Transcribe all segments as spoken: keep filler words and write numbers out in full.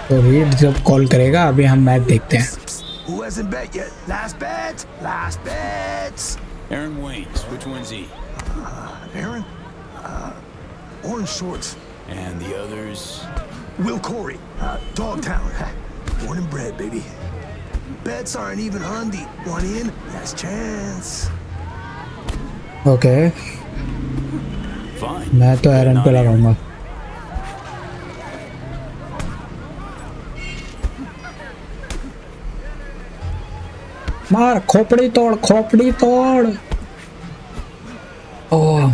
तो रीड जब कॉल करेगा अभी हम मैच देखते हैं। Who hasn't bet yet? Last bet? Last bets? Aaron Waynes, which one's he? Uh, Aaron? Uh, orange shorts. And the others? Will Corey, uh, Dogtown. Born and bred, baby. Bets aren't even handy. One in, last chance. Okay. Fine. मैं तो एरन पे लगाऊंगा। मार खोपड़ी तोड़ खोपड़ी तोड़। ओह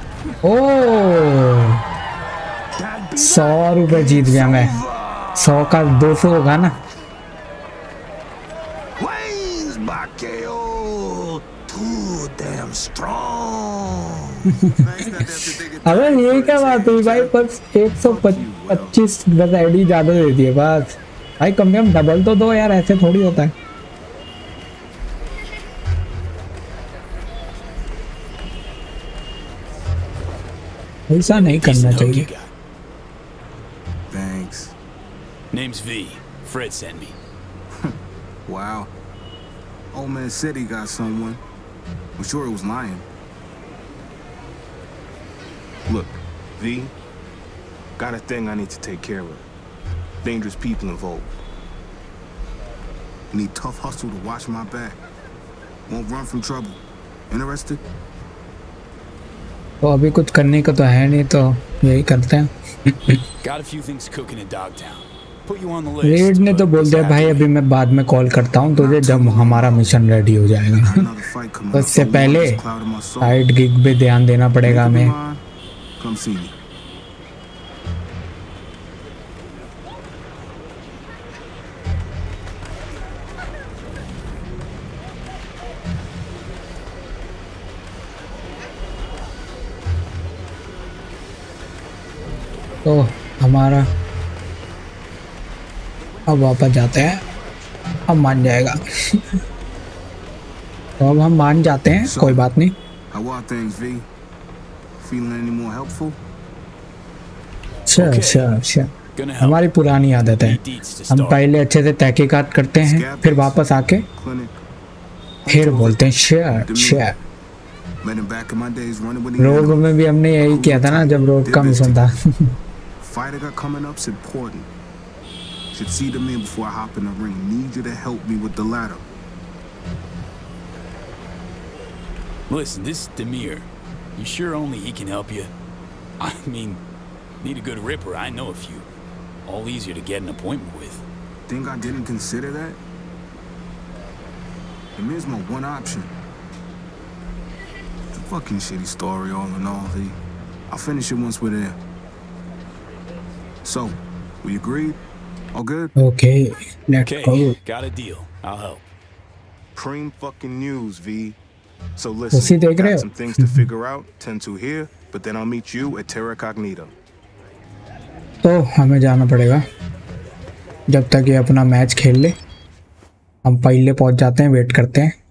ओह सौ रुपए जीत गया मैं। सौ का दो सौ होगा ना। अबे ये क्या बात हुई भाई, बस एक सौ पच्चीस बस आईडी ज्यादा दे दिए बस। भाई कम से कम डबल तो दो यार, ऐसे थोड़ी होता है। ऐसा नहीं करना चाहिए। Thanks. Name's V. Fred sent me. Wow. Old man said he got someone. I'm sure he was lying. Look, V, got a thing I need to take care of. Dangerous people involved. Need tough hustle to watch my back. Won't run from trouble. Interested? तो अभी कुछ करने का तो है नहीं, तो यही करते हैं। Got a few things cooking in Dogtown. Put you on the list. Red ने तो बोल दिया भाई अभी मैं बाद में कॉल करता हूँ तुझे जब हमारा मिशन रेडी हो जाएगा। उससे पहले साइड गिग पे ध्यान देना पड़ेगा हमें। तो हमारा अब वापस जाते हैं, अब मान जाएगा। तो अब हम मान जाते हैं, कोई बात नहीं। अच्छा अच्छा अच्छा, हमारी पुरानी आदत है, हम पहले अच्छे से तहकीकात करते हैं, फिर वापस आके फिर बोलते हैं शेयर शेयर। रोग में भी हमने यही किया था ना जब रोग का मिशन था। Fight I got coming up's important. Should see them in before I hop in the ring. Need you to help me with the ladder. Listen, this is Demir. You sure only he can help you? I mean, need a good ripper. I know a few. All easier to get an appointment with. Think I didn't consider that? Demir's my one option. It's a fucking shitty story all in all, V. I'll finish it once we're there. So, we agreed? All good? Okay, let's okay, go. Got a deal. I'll help. Cream fucking news, V. So listen, उसी देख रहे हो? got some things to figure out. Tend to here, but then I'll meet you at Terra Cognita. तो हमें जाना पड़ेगा जब तक ये अपना मैच खेल ले। हम पहले पहुंच जाते हैं, वेट करते हैं।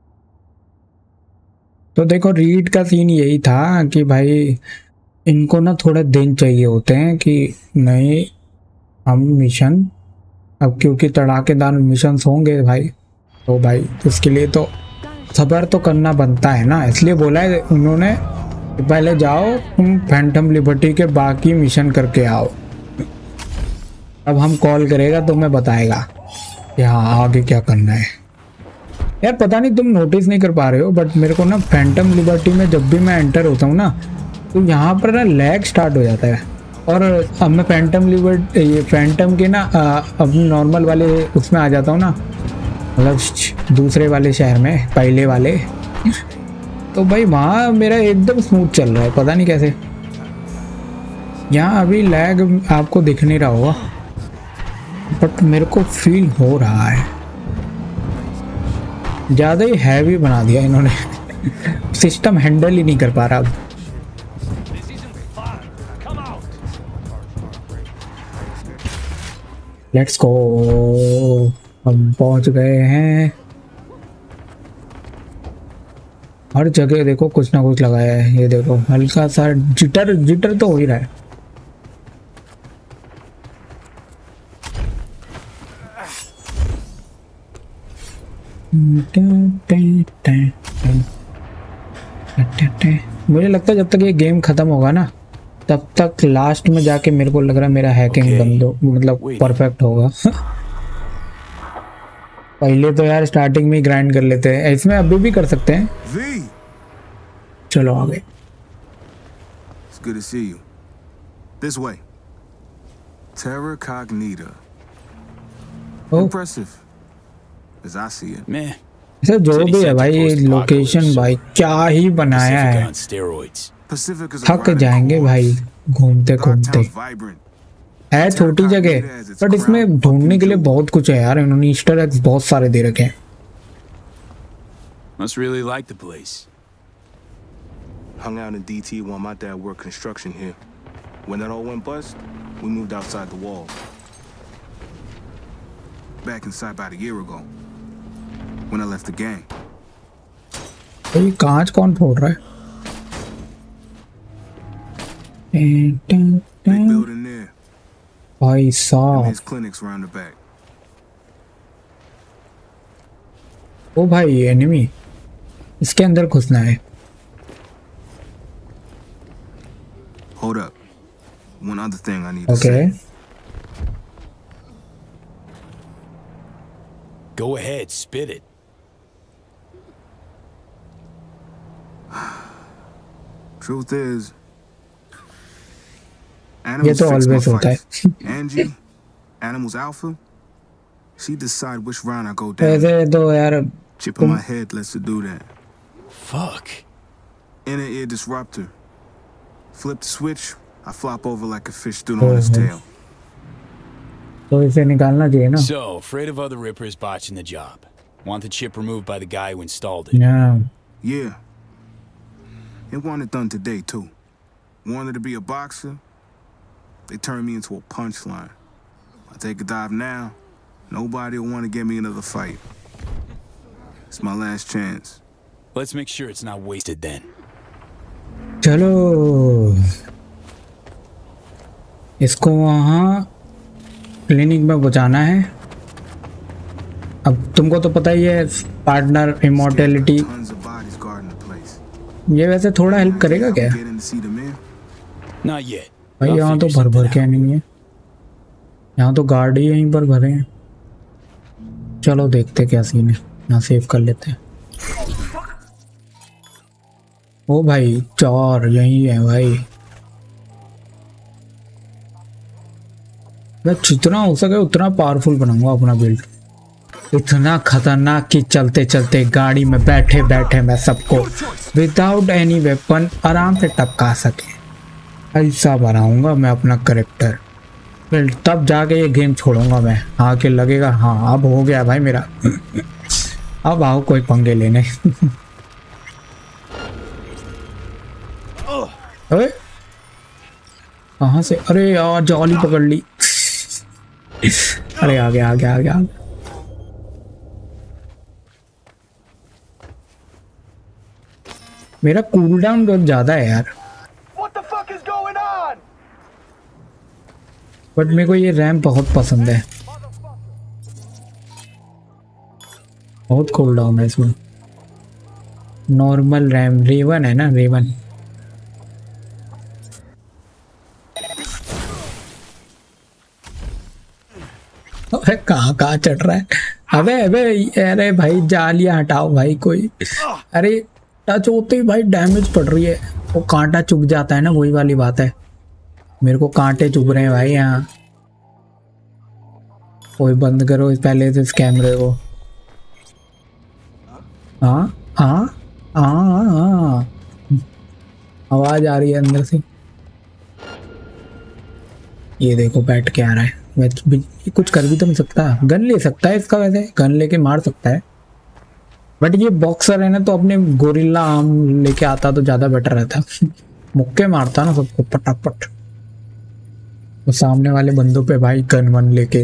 तो देखो रीड का सीन यही था कि भाई इनको ना थोड़ा दिन चाहिए होते हैं कि नहीं हम मिशन, अब क्योंकि तड़ाकेदार मिशन होंगे भाई, तो भाई उसके लिए तो सब्र तो करना बनता है ना। इसलिए बोला है उन्होंने पहले जाओ तुम फैंटम लिबर्टी के बाकी मिशन करके आओ, अब हम कॉल करेगा तो मैं बताएगा कि हाँ आगे क्या करना है। यार पता नहीं तुम नोटिस नहीं कर पा रहे हो बट मेरे को ना फैंटम लिबर्टी में जब भी मैं एंटर होता हूँ ना तो यहाँ पर ना लैग स्टार्ट हो जाता है। और अब मैं फैंटम लिबर्ट ये फैंटम के ना अब नॉर्मल वाले उसमें आ जाता हूँ ना, मतलब दूसरे वाले शहर में पहले वाले, तो भाई वहाँ मेरा एकदम स्मूथ चल रहा है, पता नहीं कैसे। यहाँ अभी लैग आपको दिख नहीं रहा होगा बट मेरे को फील हो रहा है। ज़्यादा ही हैवी बना दिया इन्होंने। सिस्टम हैंडल ही नहीं कर पा रहा अब। लेट्स गो, हम पहुंच गए हैं। हर जगह देखो कुछ ना कुछ लगाया है, ये देखो हल्का सा जिटर जिटर तो हो ही रहा है। मुझे लगता है जब तक ये गेम खत्म होगा ना तब तक लास्ट में जाके मेरे को लग रहा है मेरा हैकिंग Okay. बंद हो मतलब Wait. परफेक्ट होगा। पहले तो यार स्टार्टिंग में ही ग्राइंड कर लेते हैं, इसमें अभी भी कर सकते हैं। V, चलो आगे। it's good to see you. This way. Terra Cognita. Oh. Impressive, as I see it. Meh. ऐसा जो भी है भाई, लोकेशन भाई क्या ही बनाया Pacifica है, on steroids. Pacific is a थक ride, जाएंगे of भाई course. घूमते घूमते। Dogtown's vibrant. है छोटी जगह बट इसमें ढूंढने के लिए बहुत कुछ है यार, इन्होंने ईस्टर एग्स बहुत सारे दे रखे हैं। Must really like the place. Hung out in D T while my dad worked construction here. When that all went bust, we moved outside the wall. Back inside about a year ago. When I left the gang. ये कांच कौन फोड़ रहा है? Big building there. भाई And साहब, his clinics around the back. ओ भाई enemy, इसके अंदर घुसना है। Hold up. One other thing I need to okay say. Go ahead, spit it. Truth is, ये animals तो fix my ऑलवेज होता है। fights. Angie, Animals Alpha, she decide which round I go down. ऐसे तो यार Chip in my head lets her do that. Fuck. Inner ear disruptor. Flip the switch, I flop over like a fish stood on his Mhm. tail. तो इसे निकालना चाहिए ना। So, afraid of other rippers botching the job. Want the chip removed by the guy who installed it. Yeah. Yeah. They want it done today, too. Wanted to be a boxer, they turned me into a punchline. I take a dive now, nobody will want to get me another fight. It's my last chance. Let's make sure it's not wasted then. चलो इसको वहाँ clinic में पहुँचाना है। अब तुमको तो पता ही है partner immortality, Tons of bodies guarding the place. ये वैसे थोड़ा हेल्प करेगा क्या? Get in to see the man. Not yet. भाई I'll यहाँ तो figure भर भर something के out. नहीं है, यहाँ तो गार्ड ही यहीं पर भरे हैं। चलो देखते क्या सीन है, यहाँ सेव कर लेते हैं। ओ भाई चार यही है भाई, मैं जितना हो सके उतना पावरफुल बनाऊंगा अपना बिल्ड, इतना खतरनाक कि चलते चलते गाड़ी में बैठे बैठे मैं सबको विदाउट एनी वेपन आराम से टपका सके, ऐसा बनाऊंगा मैं अपना करेक्टर। फिर तब जाके ये गेम छोड़ूंगा मैं, आके लगेगा हाँ अब हो गया भाई मेरा। अब आओ कोई पंगे लेने। अरे कहाँ से? अरे यार जाली पकड़ ली। अरे आ गया आ गया आ गया। मेरा कूलडाउन बहुत ज्यादा है यार, बट मेरे को ये रैम बहुत पसंद है, बहुत कूलडाउन है इसमें। नॉर्मल रैम रेवन है ना, रेवन। अरे कहाँ कहाँ चढ़ रहा है? अबे अबे अरे भाई जालियां हटाओ भाई कोई। अरे टच होते ही भाई डैमेज पड़ रही है, वो कांटा चुभ जाता है ना, वही वाली बात है। मेरे को कांटे चुभ रहे हैं भाई यहाँ। कोई बंद करो इस पहले से इस कैमरे को। हाँ हाँ हाँ हाँ आवाज आ रही है अंदर से। ये देखो बैठ के आ रहा है, मैं कुछ कर भी तो नहीं सकता। गन ले सकता है इसका, वैसे गन लेके मार सकता है, बट ये बॉक्सर है ना तो अपने गोरिल्ला आर्म लेके आता तो ज्यादा बेटर रहता। मुक्के मारता ना सबको पटापट, तो सामने वाले बंदों पे भाई गन वन लेके।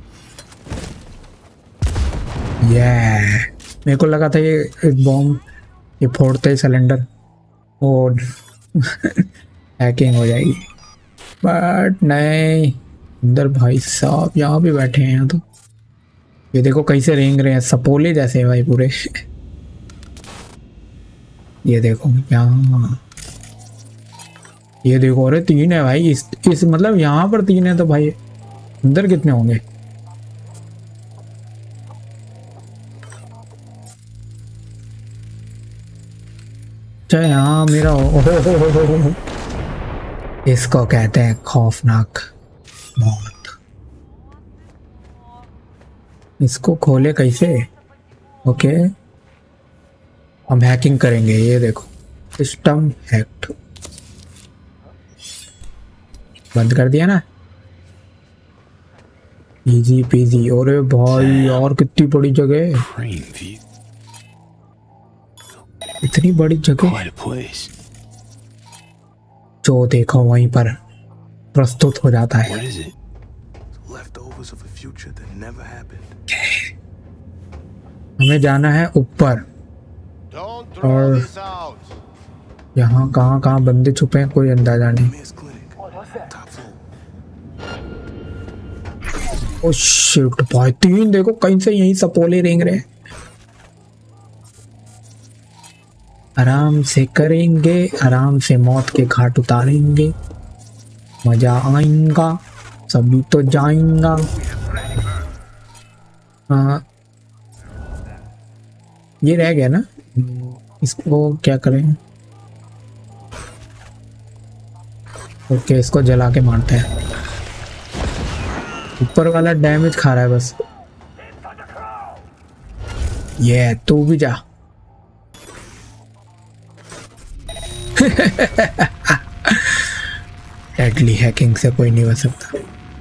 ये मेरे को लगा था ये एक बॉम्ब ये फोड़ते ही सिलेंडर और हैकिंग हो जाएगी, बट नहीं। अंदर भाई साहब यहाँ भी बैठे हैं, यहाँ तो ये देखो कैसे रेंग रहे हैं, सपोले जैसे हैं भाई पूरे। ये देखो यहाँ, ये देखो, अरे तीन है भाई इस, इस मतलब यहाँ पर तीन है तो भाई अंदर कितने होंगे? चाहे यहाँ मेरा हो, हो, हो, हो, हो, हो, हो। इसको कहते हैं खौफनाक मौत। इसको खोले कैसे? ओके, हम हैकिंग करेंगे। ये देखो, सिस्टम हैक्ड, बंद कर दिया ना, इजी पीजी। और भाई और कितनी बड़ी जगह है, इतनी बड़ी जगह जो देखो वहीं पर प्रस्तुत हो जाता है। हमें जाना है ऊपर, और यहाँ कहाँ कहाँ बंदे छुपे हैं कोई अंदाजा नहीं। ओ शिट भाई, तीन देखो कहीं से यहीं सपोले रेंग रहे हैं। आराम से करेंगे, आराम से मौत के घाट उतारेंगे, मजा आएगा, सभी तो जाएंगा। हाँ ये रह गया ना, इसको क्या करें? ओके, इसको जला के मारते हैं। ऊपर वाला डैमेज खा रहा है बस। ये तू भी जा। डेडली हैकिंग से कोई नहीं बच सकता।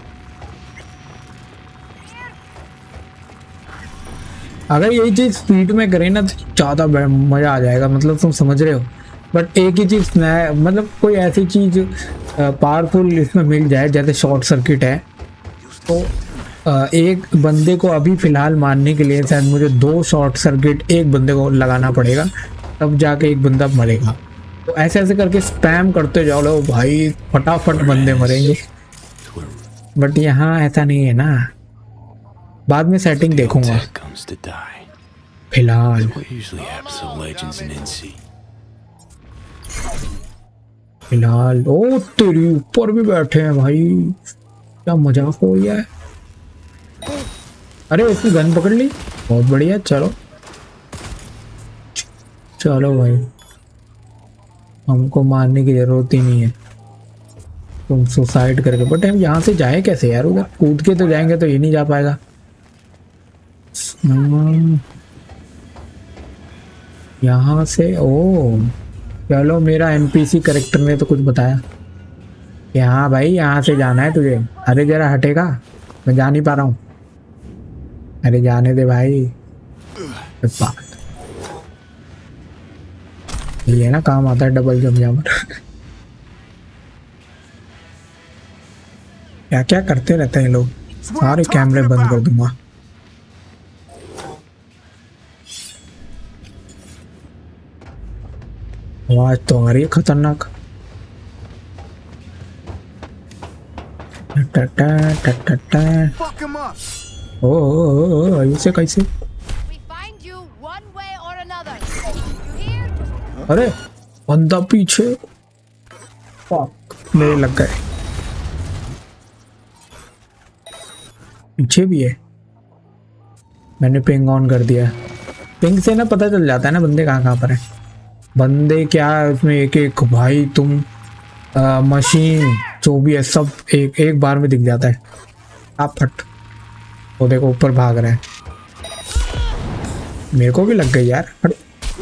अगर यही चीज स्पीड में करें ना तो ज्यादा मजा आ जाएगा, मतलब तुम समझ रहे हो। बट एक ही चीज मतलब कोई ऐसी चीज पावरफुल इसमें मिल जाए, जैसे शॉर्ट सर्किट है, तो एक बंदे को अभी फिलहाल मारने के लिए शायद मुझे दो शॉर्ट सर्किट एक बंदे को लगाना पड़ेगा, तब जाके एक बंदा मरेगा। तो ऐसे ऐसे करके स्पैम करते जाओ लो भाई, फटाफट बंदे मरेंगे। बट यहाँ ऐसा नहीं है ना, बाद में सेटिंग देखूंगा। फिलहाल फिलहाल ओ तेरी ऊपर भी बैठे हैं भाई, क्या मजाक हो गया है। अरे इसकी गन पकड़ ली, बहुत बढ़िया। चलो चलो भाई, हमको मारने की जरूरत ही नहीं है, तुम सुसाइड करके। बट हम यहाँ से जाए कैसे यार? उधर कूद के तो जाएंगे तो ये नहीं जा पाएगा। यहाँ से ओ चलो, मेरा एनपीसी कैरेक्टर ने तो कुछ बताया कि हाँ भाई यहाँ से जाना है तुझे। अरे जरा हटेगा, मैं जा नहीं पा रहा हूँ। अरे जाने दे भाई। बात ये है ना, काम आता है डबल जंप जंप। क्या क्या करते रहते हैं लोग। सारे कैमरे बंद कर दूंगा। आवाज तो आ रही है खतरनाक। टा टा टा टा टा। ओ ऐसे कैसे? अरे बंदा पीछे, मेरे लग गए। पीछे भी है, मैंने पिंग ऑन कर दिया। पिंग से ना पता चल जाता है ना बंदे कहाँ कहाँ पर है। बंदे क्या उसमें एक एक भाई, तुम आ, मशीन जो भी है सब एक एक बार में दिख जाता है। आप फट, वो देखो ऊपर भाग रहे हैं। मेरे को भी लग गई यार। फट।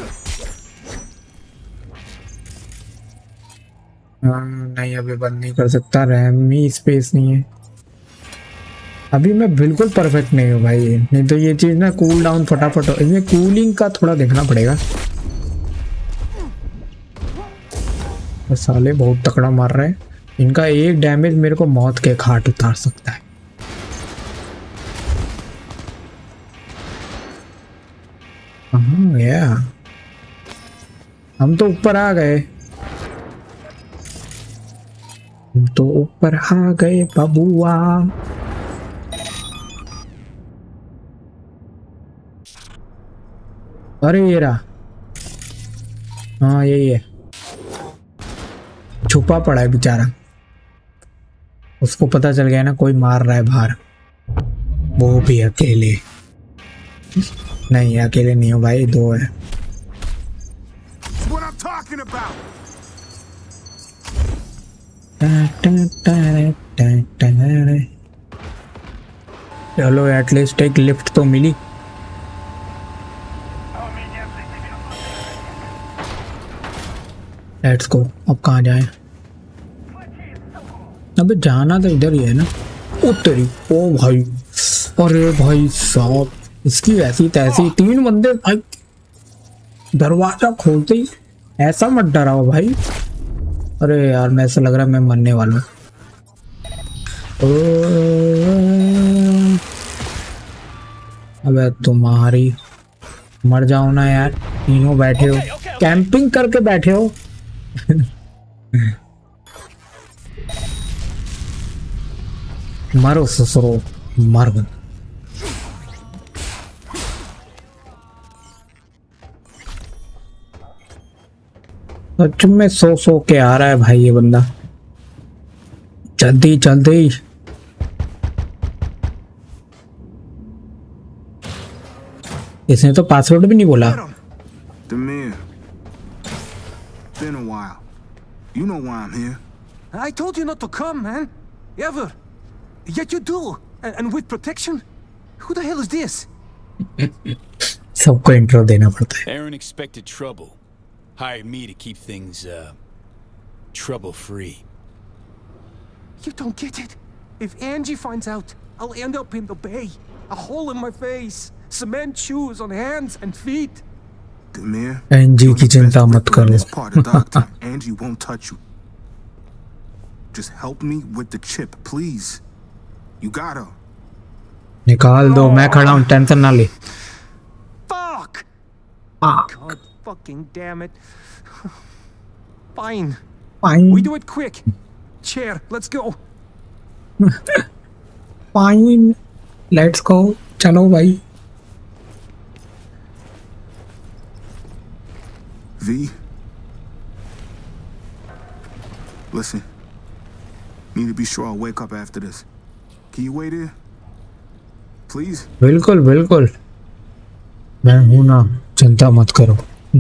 हाँ नहीं, अभी बंद नहीं कर सकता, रैम ही स्पेस नहीं है। अभी मैं बिल्कुल परफेक्ट नहीं हूँ भाई, नहीं तो ये चीज ना कूल डाउन फटाफट हो। इसमें कूलिंग का थोड़ा देखना पड़ेगा। साले बहुत तकड़ा मार रहे हैं, इनका एक डैमेज मेरे को मौत के घाट उतार सकता है। हाँ या हम तो ऊपर आ गए, हम तो ऊपर आ गए बबुआ। अरे ये रहा, हाँ यही है, छुपा पड़ा है बेचारा, उसको पता चल गया ना कोई मार रहा है बाहर, वो भी अकेले। नहीं अकेले नहीं हो भाई, दो है। What I'm talking about. चलो एटलीस्ट एक लिफ्ट तो मिली। लेट्स गो, अब कहाँ जाए? अबे जाना तो इधर ही है ना। ओ तेरी, ओ भाई, अरे भाई साहब, इसकी ऐसी तैसी तीन बंदे भाई, दरवाजा खोलते ही ऐसा मत डराओ भाई। अरे यार मैं ऐसा लग रहा है मैं मरने वाला हूँ। अबे तुम्हारी, मर जाओ ना यार, तीनों बैठे हो, कैंपिंग करके बैठे हो। मरो ससुरो, मर गए। सच में सो सो के आ रहा है भाई ये बंदा, जल्दी जल्दी। इसने तो पासवर्ड भी नहीं बोला। Demir, been a while. You know why I'm here. I told you not to come, man. Ever. Yet you do. And, and with protection? Who the hell is this? सबको इंट्रो देना पड़ता है। Aaron expected trouble. Hired me to keep things, uh, trouble-free. You don't get it. If Angie finds out, I'll end up in the bay. A hole in my face. Cement shoes on hands and feet. Demir, Angie की चिंता मत करो। this part of doctor. Angie won't touch you. Just help me with the chip, please. You gotta. निकाल दो, मैं खड़ा हूँ, tension ना ले। Fuck! Fuck. God fucking damn it. Fine. Fine. We do it quick. Chair, let's go. Fine. Let's go. चलो भाई। V. Listen. Need to be sure I'll wake up after this. Can you wait here? Please? बिल्कुल बिल्कुल, मैं हूं ना, चिंता मत करो।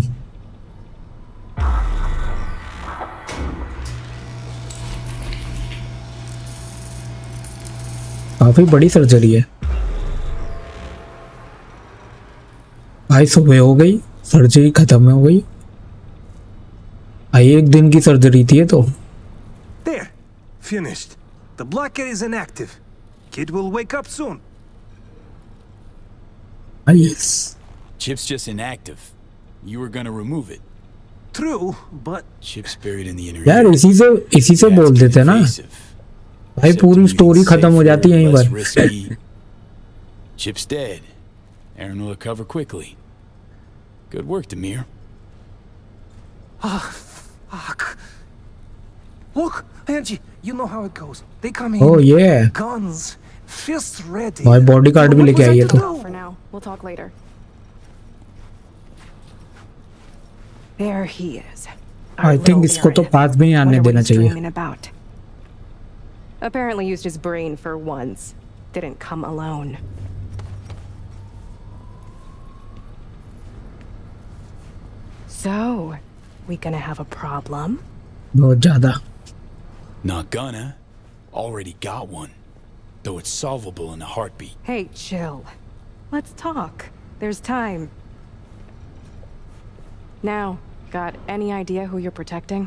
काफी बड़ी सर्जरी है भाई, सुबह हो गई, सर्जरी खत्म हो गई। आई एक दिन की सर्जरी थी ये तो। There. Finished. The blocker is inactive. Kid will wake up soon. Yes. Chip's just inactive. You were gonna remove it. True, but Chip's buried in the inner यार ear. इसी से इसी से बोल देते ना भाई, पूरी स्टोरी खत्म हो जाती है यहीं पर। Chip's dead. Aaron will recover quickly. Good work, Demir. ah, fuck. Look, Angie, you know how it goes. They come in. Oh yeah. Guns, fists ready. भाई बॉडी कार्ड भी What लेके was I आई है to तो। do? For now, we'll talk later. There he is. I think इसको तो पास भी नहीं आने देना चाहिए। About. Apparently used his brain for once. Didn't come alone. So, we gonna have a problem? बहुत ज़्यादा। Not gonna. Already got one. Though it's solvable in a heartbeat. Hey, chill. Let's talk. There's time. Now, got any idea who you're protecting?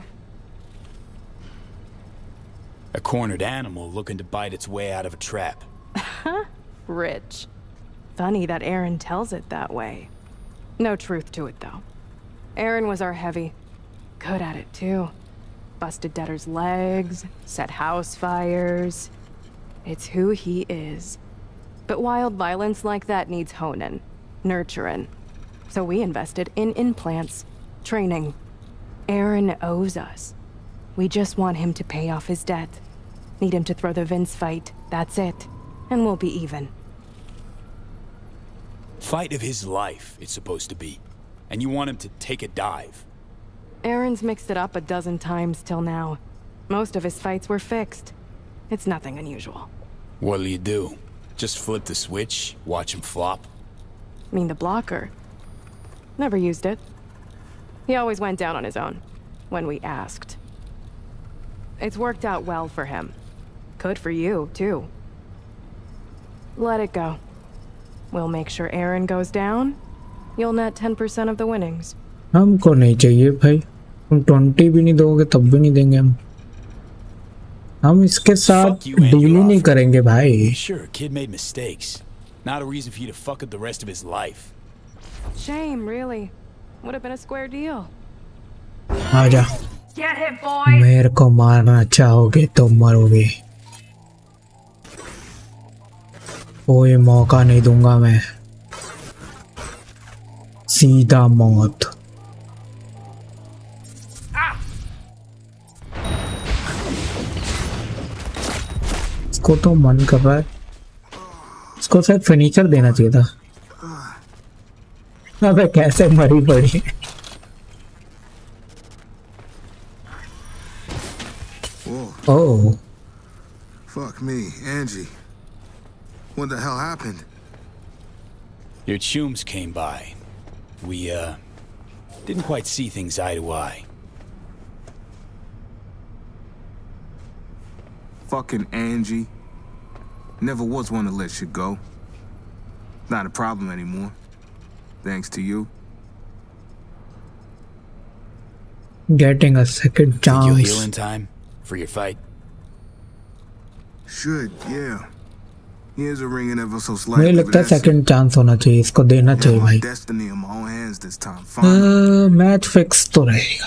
A cornered animal looking to bite its way out of a trap. Rich. Funny that Aaron tells it that way. No truth to it, though. Aaron was our heavy. Good at it, too. Busted debtors' legs, set house fires. It's who he is. But wild violence like that needs honing, nurturing. So we invested in implants, training. Aaron owes us. We just want him to pay off his debt. Need him to throw the Vince fight, that's it. And we'll be even. Fight of his life, it's supposed to be. and you want him to take a dive. Aaron's mixed it up a dozen times till now. Most of his fights were fixed. It's nothing unusual. What'll you do? Just flip the switch, watch him flop? Mean the blocker? Never used it. He always went down on his own, when we asked. It's worked out well for him. Could for you, too. Let it go. We'll make sure Aaron goes down. You'll net ten percent of the winnings. हमको नहीं चाहिए भाई, तुम twenty भी नहीं दोगे तब भी नहीं देंगे हम हम इसके साथ डील ही नहीं करेंगे भाई। Sure, kid made mistakes. Not a reason for you to fuck up the rest of his life. Shame, really. Would have been a square deal. आजा। Get him, boy. मेरे को मारना चाहोगे तो मरोगे, कोई मौका नहीं दूंगा मैं, सीधा मौत। इसको तो मन कर रहा है, इसको शायद फर्नीचर देना चाहिए था। अबे कैसे मरी पड़ी। Oh. Fuck me, Angie. What the hell happened? Your chums came by. We, uh, didn't quite see things eye to eye. Fucking Angie. Never was one to let shit go. Not a problem anymore. Thanks to you. Getting a second chance. Think you'll heal in time for your fight? Should, yeah. Here's a ring and ever so मुझे slightly. लगता है second chance होना चाहिए, इसको देना चाहिए भाई। Destiny in my own hands this time. Finally. Match fix तो रहेगा।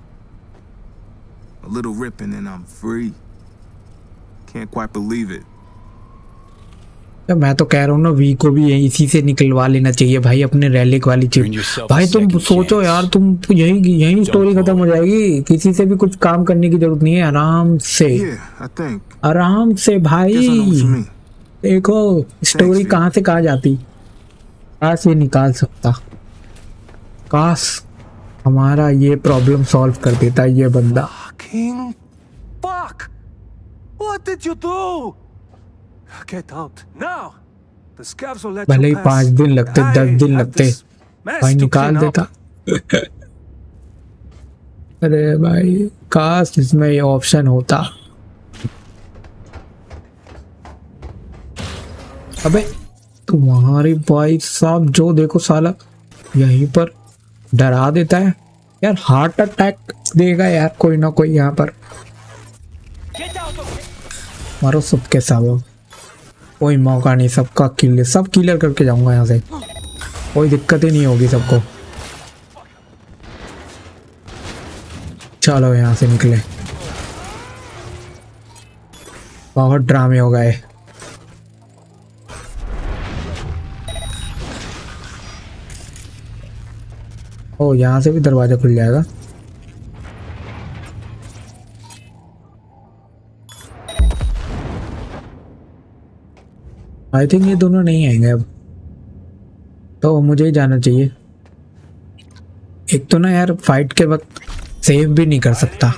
A little ripping and I'm free. Can't quite believe it. मैं तो कह रहा हूँ ना, वी को भी यही इसी से निकलवा लेना चाहिए भाई, अपने रैलिक वाली चिप। भाई तुम सोचो यार, तुम यही यही स्टोरी खत्म हो जाएगी, किसी से भी कुछ काम करने की जरूरत नहीं है, आराम से आराम से भाई। देखो स्टोरी कहाँ से कहाँ जाती, काश ये निकाल सकता, काश हमारा ये प्रॉब्लम सॉल्व कर देता ये बंदा। King, fuck! What did you do? Get out now. The scabs will let you pass. भले ही पाँच दिन लगते, दस दिन लगते, भाई निकाल देता। अरे भाई काश इसमें ये ऑप्शन होता। अबे तुम्हारी भाई साहब जो देखो साला यहीं पर डरा देता है यार, हार्ट अटैक देगा यार कोई ना कोई यहाँ पर। मारो सबके सब, कोई मौका नहीं, सबका किल सब किलर करके जाऊंगा यहाँ से, कोई दिक्कत ही नहीं होगी सबको। चलो यहाँ से निकले, बहुत ड्रामे हो गए। ओ यहाँ से भी दरवाजा खुल जाएगा। आई थिंक ये दोनों नहीं आएंगे अब, तो मुझे ही जाना चाहिए। एक तो ना यार फाइट के वक्त सेव भी नहीं कर सकता।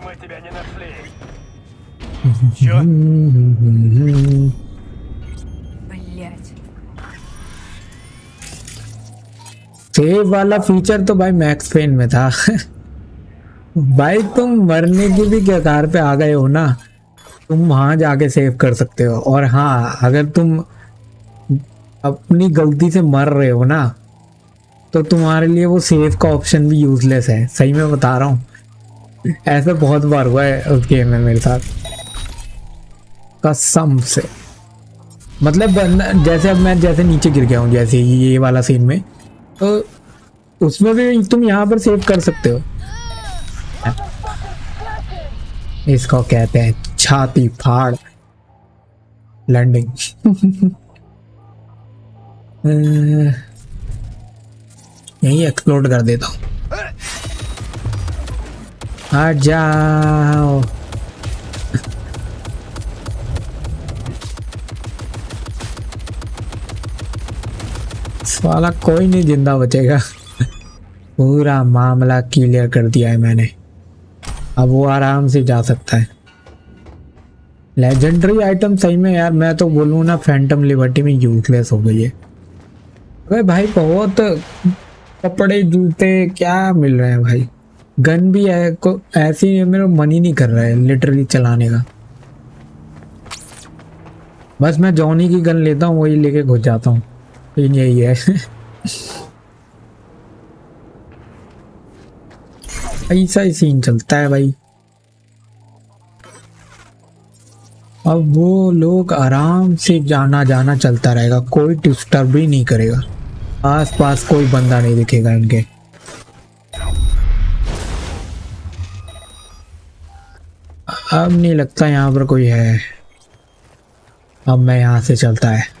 सेव वाला फीचर तो भाई मैक्स पेन में था। भाई तुम मरने की भी कगार पे आ गए हो ना, तुम वहां जाके सेव कर सकते हो। और हाँ, अगर तुम अपनी गलती से मर रहे हो ना, तो तुम्हारे लिए वो सेव का ऑप्शन भी यूजलेस है। सही में बता रहा हूँ, ऐसा बहुत बार हुआ है उस गेम में मेरे साथ, कसम से। मतलब जैसे अब मैं जैसे नीचे गिर गया हूँ, जैसे ये वाला सीन में, तो उसमें भी तुम यहाँ पर सेव कर सकते हो। इसको कहते हैं छाती फाड़ लैंडिंग। यही एक्सप्लोड कर देता हूँ। आ जाओ। साला कोई नहीं जिंदा बचेगा। पूरा मामला क्लियर कर दिया है मैंने, अब वो आराम से जा सकता है। लेजेंडरी आइटम सही में यार मैं तो बोलूँ ना फैंटम लिबर्टी में यूजलेस हो गई है। अरे भाई बहुत कपड़े जूते क्या मिल रहे हैं भाई, गन भी है को ऐसी मेरा मन ही नहीं कर रहा है लिटरली चलाने का। बस मैं जॉनी की गन लेता हूँ वही लेके घुस जाता हूँ, यही है। ऐसा ही सीन चलता है भाई। अब वो लोग आराम से जाना जाना चलता रहेगा, कोई डिस्टर्ब भी नहीं करेगा, आस पास कोई बंदा नहीं दिखेगा इनके। अब नहीं लगता यहाँ पर कोई है। अब मैं यहाँ से चलता है।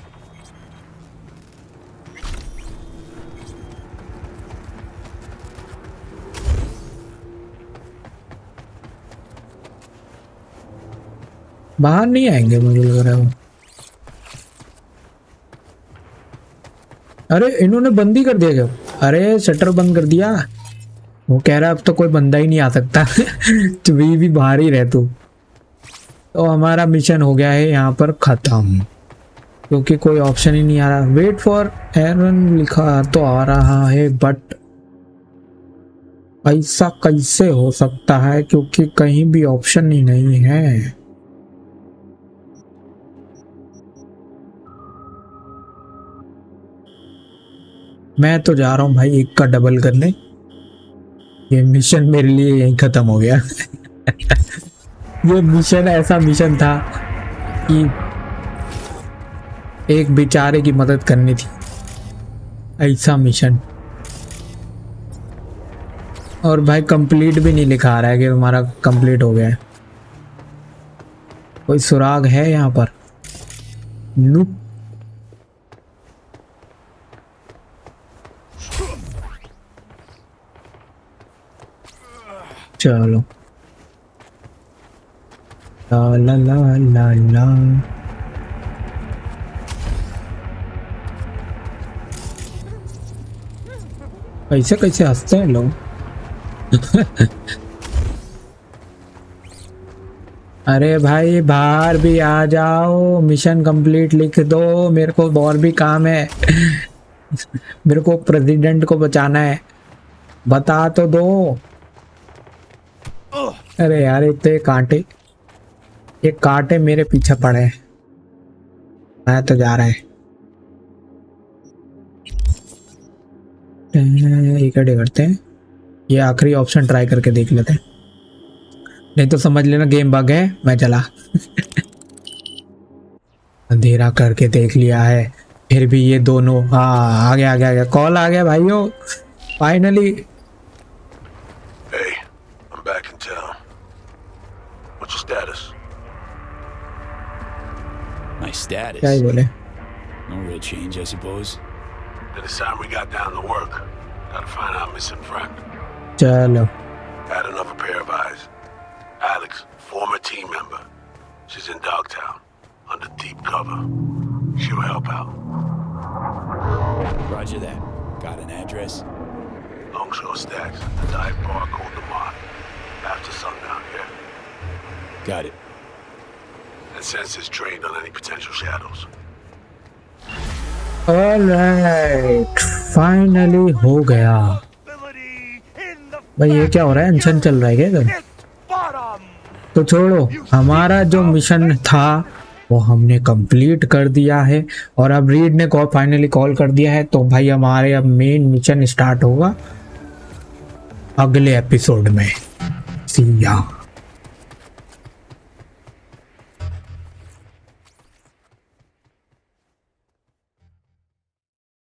बाहर नहीं आएंगे मुझे लग रहा है। अरे इन्होंने बंद ही कर दिया क्या? अरे शटर बंद कर दिया। वो कह रहा अब तो कोई बंदा ही नहीं आ सकता। तू भी, भी बाहर ही रह तू। तो हमारा मिशन हो गया है यहाँ पर खत्म, क्योंकि कोई ऑप्शन ही नहीं आ रहा। वेट फॉर एरन लिखा तो आ रहा है, बट ऐसा कैसे हो सकता है क्योंकि कहीं भी ऑप्शन ही नहीं है। मैं तो जा रहा हूँ भाई एक का डबल करने, ये मिशन मेरे लिए यहीं खत्म हो गया। ये मिशन ऐसा मिशन था कि एक बेचारे की मदद करनी थी, ऐसा मिशन। और भाई कंप्लीट भी नहीं लिखा रहा है कि हमारा कंप्लीट हो गया है। कोई सुराग है यहाँ पर? नूप। चलो ला ला ला ला ला। कैसे कैसे हंसते हैं लोग। अरे भाई बाहर भी आ जाओ, मिशन कंप्लीट लिख दो, मेरे को और भी काम है। मेरे को प्रेसिडेंट को बचाना है, बता तो दो। अरे यार इतने कांटे, ये कांटे मेरे पीछे पड़े हैं। मैं तो जा रहा है। इकट्ठे करते हैं, ये आखिरी ऑप्शन ट्राई करके देख लेते हैं, नहीं तो समझ लेना गेम बग है। मैं चला। अंधेरा करके देख लिया है, फिर भी ये दोनों। हाँ आ गया आ गया आ गया, कॉल आ गया भाइयों finally. Hey, I'm back in town. What's your status? My status? क्या ही बोले? No real change, I suppose. Then it's time we got down to work. Gotta find our missing friend. चलो। Add another pair of eyes. Alex, former team member. She's in Dogtown, under deep cover. She'll help out. Roger that. Got an address? Longshore Stacks, the dive bar called the Mark. After sundown, yeah? Got it. And sensors trained on any potential shadows. Alright, finally हो गया। भाई ये क्या हो रहा है? अनशन चल रहा है क्या इधर? तो छोड़ो, हमारा जो मिशन था वो हमने कंप्लीट कर दिया है। और अब रीड ने कॉल फाइनली कॉल कर दिया है, तो भाई हमारे अब मेन मिशन स्टार्ट होगा अगले एपिसोड में। सी या।